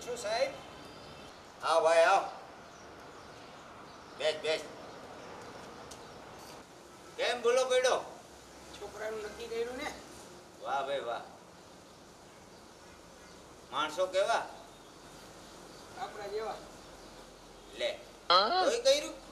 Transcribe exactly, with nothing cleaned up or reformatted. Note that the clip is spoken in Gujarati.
શું સાહેબ? આવ ભાઈ આવ. બેસ બેસ. કેમ બોલો પડ્યો? છોકરાનું નક્કી કર્યું ને? વાહ ભાઈ વાહ. માણસો કેવા? આપણા જેવા. લે તોય કર્યું?